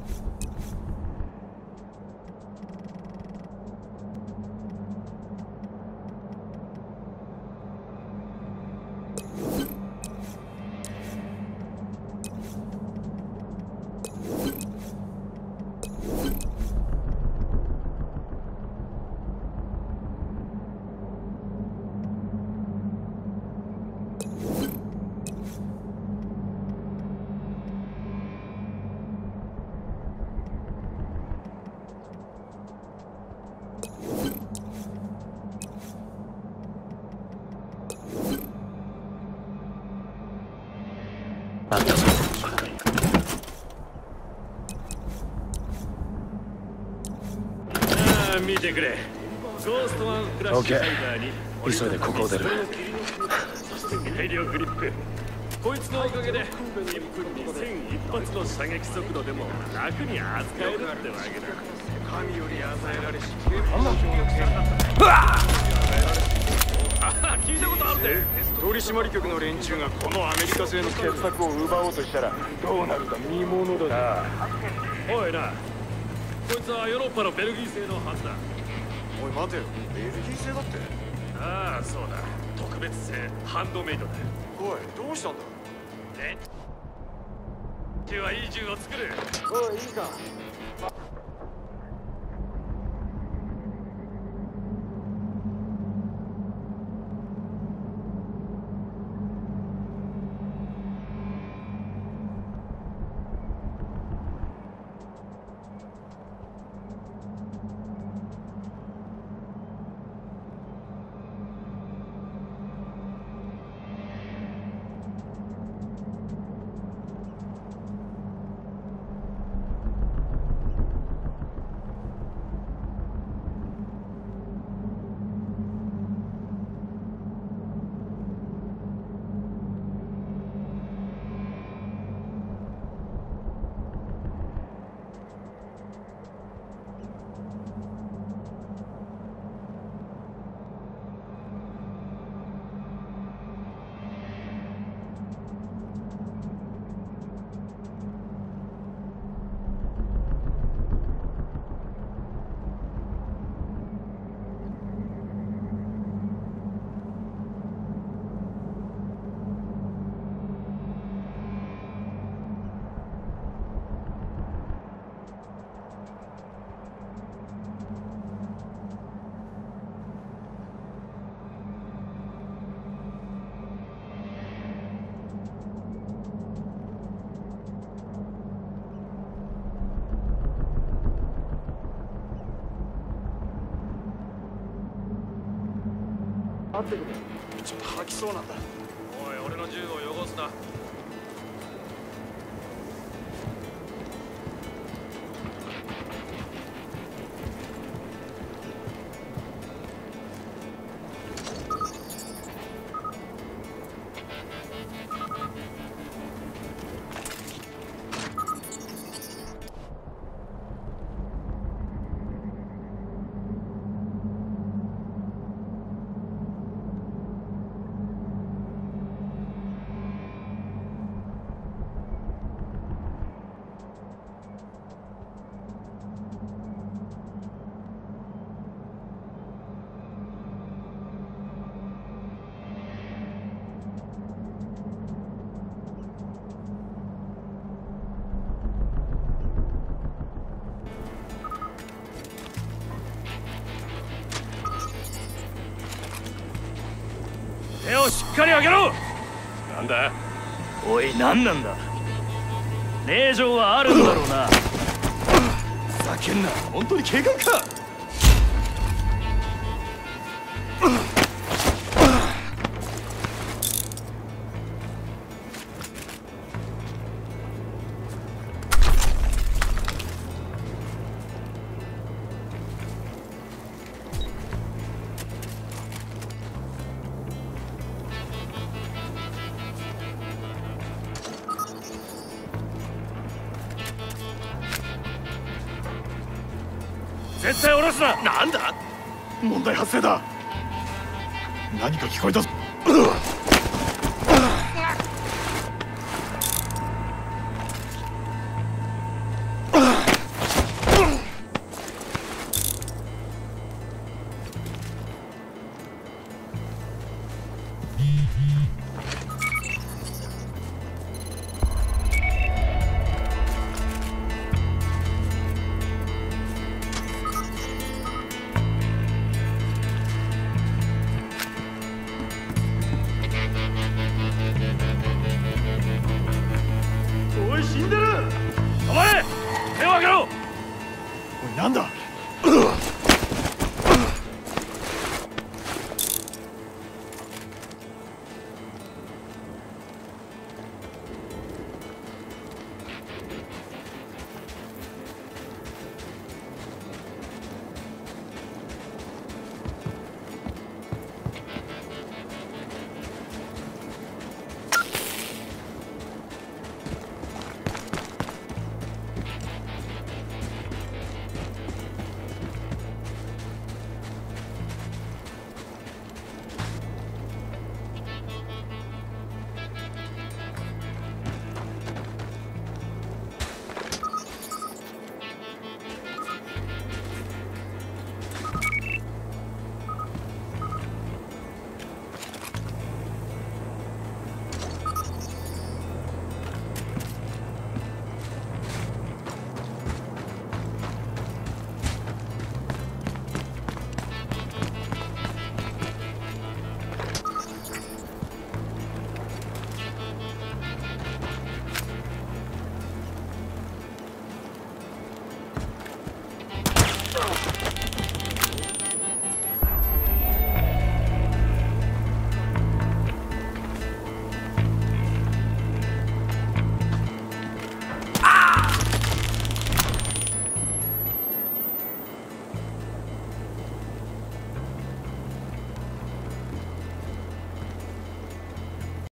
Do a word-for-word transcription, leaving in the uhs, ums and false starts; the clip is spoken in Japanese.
見てくれ。ゴーストワンフラッシュファイバーに急いでここを出る。 大量グリップ。こいつのおかげでいっぷんにせん一発の射撃速度でも楽に扱えるってわけだ。神より与えられし警報上の権利。うわあ、聞いたことあるぜ。 取締局の連中がこのアメリカ製の傑作を奪おうとしたらどうなるか見ものだ。 おいな、こいつはヨーロッパのベルギー製のはずだ。 おい待てよ、ベルギー製だって。 ああ、そうだ。特別製ハンドメイドだ。 おい、どうしたんだ。 え？銃はいい銃を作る。 おい、いいか。待ってくれ。ちょっと吐きそうなんだ。 おい、俺の銃を汚すな。手をしっかり上げろ。なんだ。 おい、何なんだ。令状はあるんだろうな。 ふざけんな。本当に警官か。絶対下ろすな。 なんだ。問題発生だ。何か聞こえたぞ。 なんだ。